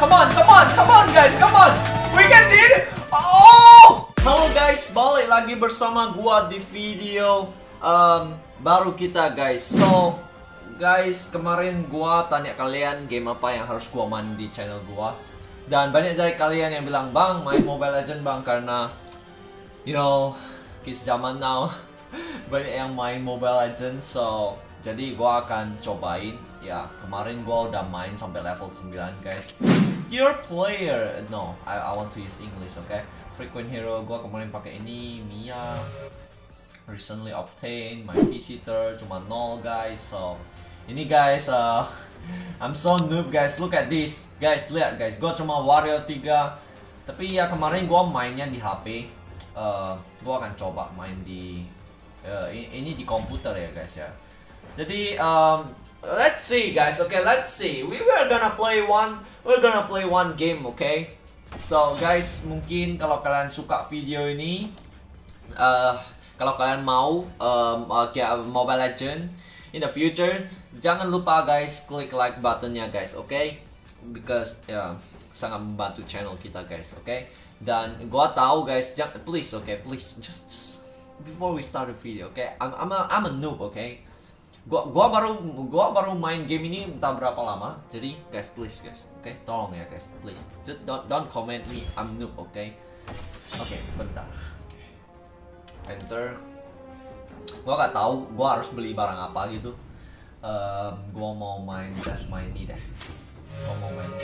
come on guys, come on. We can do it. Oh! Halo guys, balik lagi bersama gua di video baru kita guys. So, guys, kemarin gua tanya kalian game apa yang harus gua main di channel gua. Dan banyak dari kalian yang bilang, "Bang, main Mobile Legends bang," karena you know, kids zaman now banyak yang main Mobile Legends. So, jadi gua akan cobain. Ya, kemarin gua udah main sampai level 9 guys. Your player, no, I want to use English, okay? Frequent hero, gua kemarin pakai ini, Mia. Recently obtained, my visitor cuma 0 guys. So, ini guys, I'm so noob guys, look at this. Guys, lihat guys, gua cuma warrior 3. Tapi ya kemarin gua mainnya di HP. Gua akan coba main di ini di komputer ya guys ya. Jadi let's see guys, okay, let's see. We're gonna play one game, okay? So guys, mungkin kalau kalian suka video ini, kalau kalian mau Mobile Legends in the future, jangan lupa guys klik like buttonnya guys, okay? Because sangat membantu channel kita guys, okay? Dan gua tahu guys, please, okay, please just before we start the video, okay? I'm a noob, okay? Gua baru main game ini entah berapa lama. Jadi guys, please guys, oke, okay? Tolong ya guys, please. Just don't comment me I'm noob, oke? Okay? Oke, bentar. Enter. Gua gak tahu gua harus beli barang apa gitu. Gua mau main ini deh. Gua mau main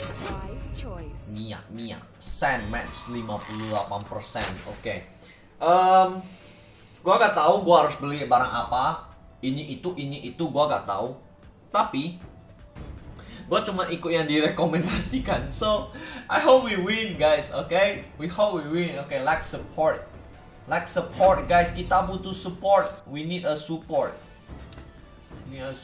Mia. Sand match 58%. Oke. Gua gak tahu gua harus beli barang apa. Ini itu gua gak tahu. Tapi gua cuma ikut yang direkomendasikan. So I hope we win guys, okay? We hope we win. Okay, like support guys. Kita butuh support. We need a support. We need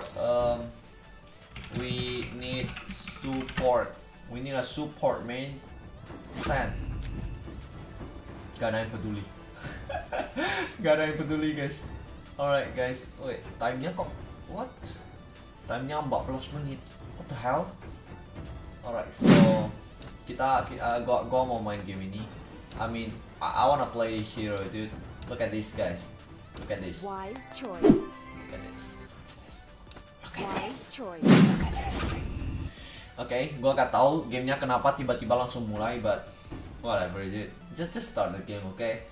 a support man. Sand. Gak ada yang peduli. Gak ada yang peduli guys. Alright guys, wait, timenya kok, what? Timenya 14 menit, what the hell? Alright, so gua mau main game ini. I mean, I wanna play this hero, dude. Look at this guys, look at this. Wise choice. Look at this. Wise choice. Okay, gua gak tahu gamenya kenapa tiba-tiba langsung mulai, but whatever, dude. Just start the game, okay?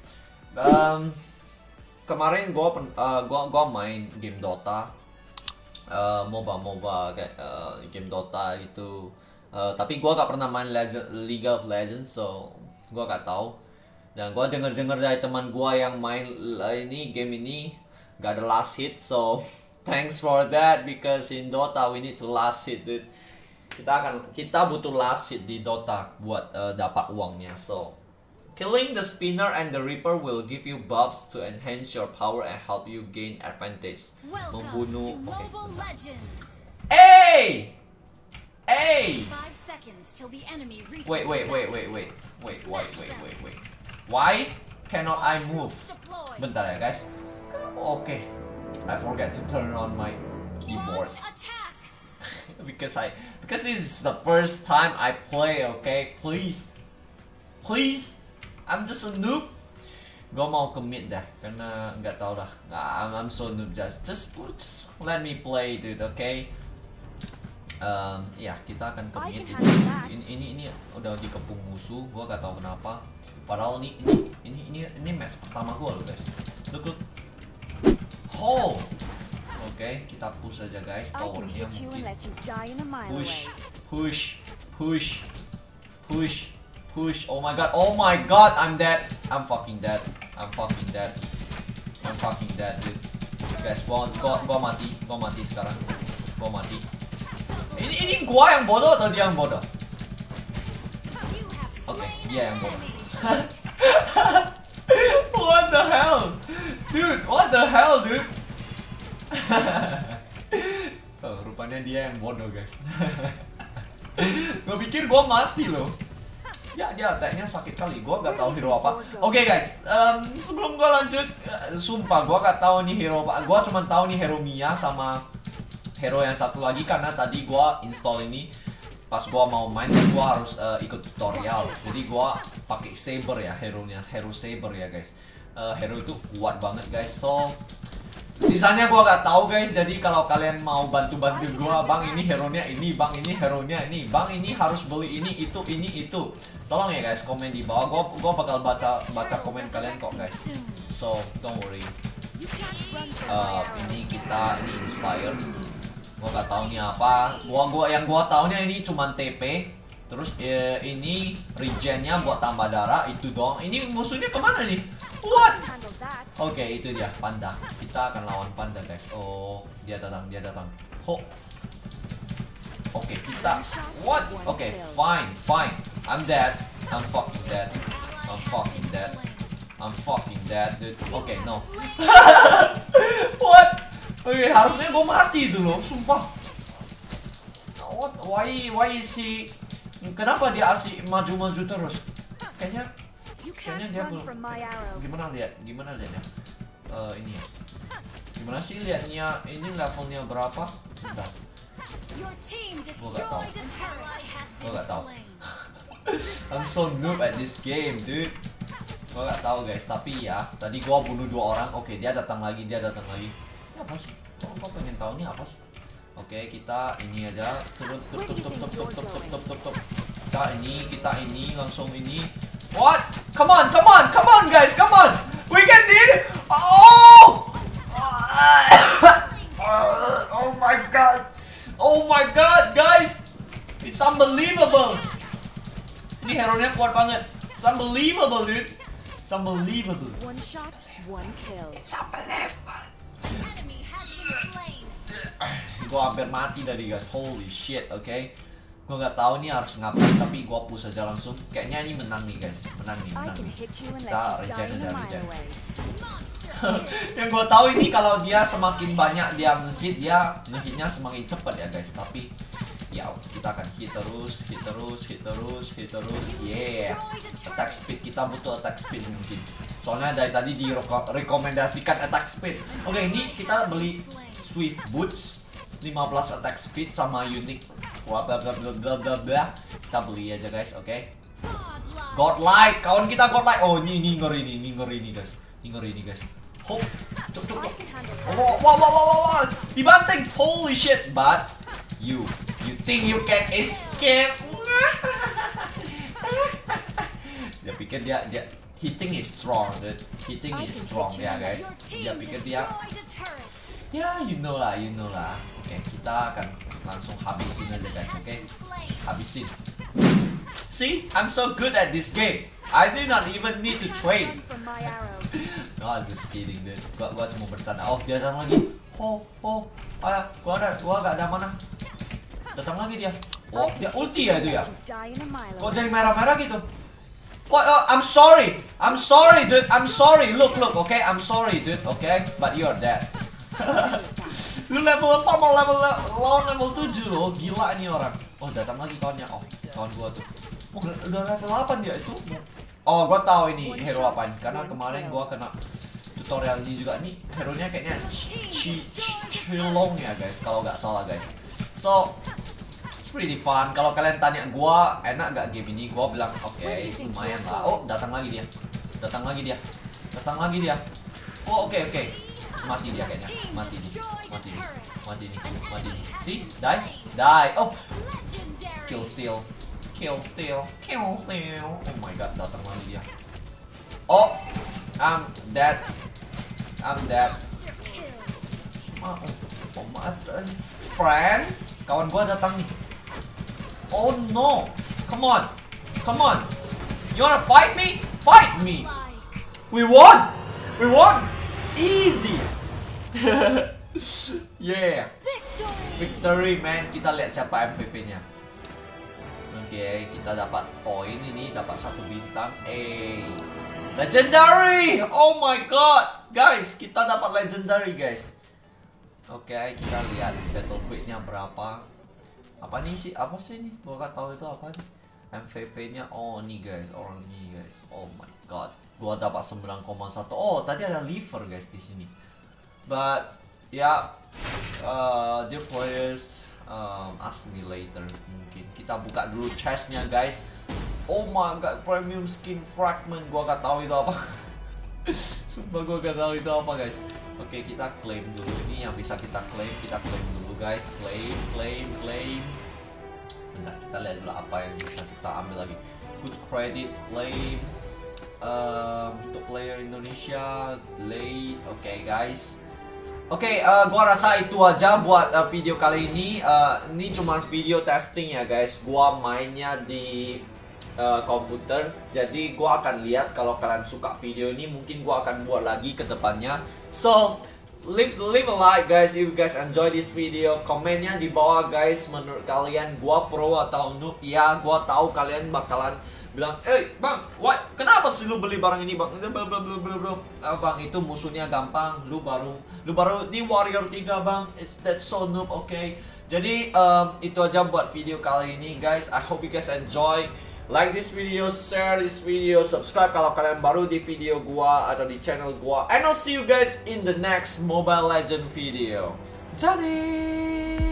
Kemarin gua main game Dota, MOBA kayak game Dota gitu. Tapi gua gak pernah main League of Legends, so gua gak tahu. Dan gua denger dari teman gua yang main game ini gak ada last hit, so thanks for that because in Dota we need to last hit, dude. Kita butuh last hit di Dota buat dapat uangnya. So killing the spinner and the reaper will give you buffs to enhance your power and help you gain advantage. Membunuh. Okay. Hey! 5 seconds till the enemy reaches. Wait. Why cannot I move? Bentar ya guys. Okay. I forgot to turn on my keyboard. because this is the first time I play, okay? Please. I'm just a noob. Gue mau commit dah, karena nggak tahu dah. I'm so noob. Just let me play, dude. Okay. Ya kita akan commit. Ini udah dikepung musuh. Gue gak tahu kenapa. Padahal ini match pertama gue loh guys. Look. Oh. Oke, kita push aja guys. Towernya mungkin. Push. Oh my god, I'm dead. I'm fucking dead, dude. Guys, gua mati sekarang. Ini gua yang bodoh atau dia yang bodoh? Oke, dia yang bodoh. What the hell? Dude? Oh, rupanya dia yang bodoh guys. Gua pikir gua mati loh. Ya, dia attack-nya sakit kali. Gua gak tahu hero apa. Oke guys, sebelum gua lanjut, sumpah gua gak tahu nih hero apa. Gua cuma tahu nih hero Mia sama hero yang satu lagi karena tadi gua install ini. pas gua mau main gua harus ikut tutorial. Jadi gua pakai saber ya, hero saber ya guys. Hero itu kuat banget guys. So sisanya gua gak tahu guys. Jadi kalau kalian mau bantu-bantu gua, bang ini hero-nya ini, bang ini hero-nya ini, bang ini harus beli ini itu. Tolong ya guys, komen di bawah. Gua bakal baca komen kalian kok guys. So don't worry. Ini inspire. Gua gak tahu nih apa. Yang gua taunya ini cuman TP. Terus ini regennya buat tambah darah itu doang. Ini musuhnya kemana nih? What? Oke, itu dia panda. Kita akan lawan panda guys. Oh, dia datang. Ho. Oke, kita. What? Oke, fine. I'm dead. I'm fucking dead, dude. Oke, no. What? Oke, harusnya gue mati itu loh, sumpah. What? Why is he? Kenapa dia asik maju terus? Kayaknya dia belum. Gimana lihatnya? Ini ya. Gimana sih liatnya? Ini levelnya berapa? Bentar. Gue gak tau. I'm so noob at this game, dude. Gue gak tahu guys, tapi ya tadi gue bunuh 2 orang. Oke, dia datang lagi. Ini apa sih? Gue pengen tahu nih apa sih? Oke, kita ini aja. Tutup. Kita ini langsung ini. What? Come on guys, come on. We can do it. Oh! Oh my god, guys. It's unbelievable. Ini hero-nya kuat banget. It's unbelievable, dude. It's unbelievable. One shot, one kill. It's unbelievable. Enemy has been slain. Gue hampir mati tadi guys. Holy shit, oke. Gue gak tahu nih harus ngapain, tapi gue push aja langsung. Kayaknya ini menang nih guys. Menang nih. Kita regen. Yang gue tahu ini kalau dia semakin banyak dia ngehitnya semakin cepat ya guys. Tapi ya kita akan hit terus. Yeah. Attack speed, kita butuh attack speed mungkin. Soalnya dari tadi direkomendasikan attack speed. Oke, ini kita beli Swift Boots 15 attack speed sama unique bla bla bla. Kita beli aja guys, oke. Godlike, kawan kita godlike. Oh, ini ngeri guys. Hop. Cuk. Wow. Dibanting. Holy shit, but you think you can escape? Dia pikir dia hitting is strong, dude. Hitting is strong ya guys. Dia pikir dia. Ya, you know lah. Oke, kita akan langsung habisin aja guys, oke? Habisin. See, I'm so good at this game. I do not even need to train. No, I was just kidding, dude. Gua cuma bercanda. Oh, dia datang lagi. Oh. Gua gak ada mana. Datang lagi dia. Oh, dia ulti ya itu ya. Kok jadi merah-merah gitu? What? I'm sorry, dude. I'm sorry. Look, okay? I'm sorry, dude. Okay, but you're dead. Lu level 4 mau lawan level 7 loh. Gila nih orang. Oh, datang lagi kawannya. Oh, kawan gua tuh. Oh, udah level 8 dia itu. Oh, gua tahu ini hero apa. Karena kemarin gua kena tutorial ini juga. Nih hero-nya kayaknya Chilong ya guys, kalau nggak salah guys. So it's pretty fun. Kalau kalian tanya gua enak gak game ini, gua bilang oke, lumayan lah. Oh, datang lagi dia. Oh, oke. Mati dia kayaknya. Mati nih. See? Die. Oh. Kill steal. Oh my god, datang lagi dia. Oh. I'm dead. Oh my god. Friend, kawan gua datang nih. Oh no. Come on. You wanna fight me? Fight me. We won. Easy. Yeah. Victory man. Kita lihat siapa MVP-nya. Oke, kita dapat poin ini, dapat 1 bintang. Legendary. Oh my god. Guys, kita dapat legendary guys. Oke, kita lihat battle rate-nya berapa. Apa sih ini? Gua gak tahu itu apa nih. MVP-nya ini guys, orang ini guys. Oh my god. Gua dapat 9,1. Oh, tadi ada liver guys di sini. But ya, dear players, Ask me later. Mungkin kita buka dulu chestnya guys. Oh my god, premium skin fragment. Gua gak tahu itu apa. Sumpah gua gak tahu itu apa guys. Oke, kita claim dulu. Ini yang bisa kita claim. Kita claim dulu guys. Claim. Bentar, kita lihat dulu apa yang bisa kita ambil lagi. Good credit, claim. Untuk player Indonesia, delay. Oke guys. Oke, gua rasa itu aja buat video kali ini. Ini cuma video testing ya guys. Gua mainnya di komputer, jadi gua akan lihat kalau kalian suka video ini, mungkin gua akan buat lagi ke depannya. So leave a like guys if you guys enjoy this video. Komennya di bawah guys, menurut kalian gua pro atau noob. Ya gua tahu kalian bakalan bilang, bang, kenapa sih lu beli barang ini bang? Bang, itu musuhnya gampang, lu baru di Warrior 3 bang, that's so noob. Oke. Jadi itu aja buat video kali ini guys. I hope you guys enjoy. Like this video, share this video, subscribe kalau kalian baru di video gua atau di channel gua. And I'll see you guys in the next Mobile Legends video. Jadi.